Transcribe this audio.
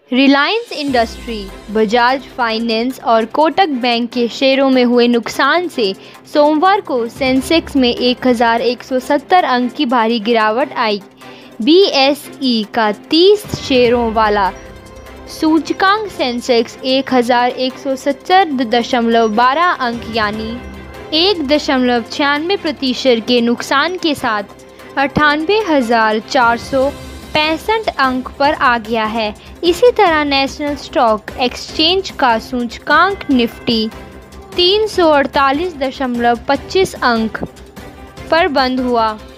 Reliance industry, Bajaj finance और Kotak bank के शेयरों में हुए नुकसान से सोमवार को सेंसेक्स में 1170 अंक की भारी गिरावट आई। बीएसई का 30 शेयरों वाला सूचकांक सेंसेक्स 1170.12 अंक यानी 1.96% के नुकसान के साथ 98,465 अंक पर आ गया है। इसी तरह नेशनल स्टॉक एक्सचेंज का सूचकांक निफ्टी 348.25 अंक पर बंद हुआ।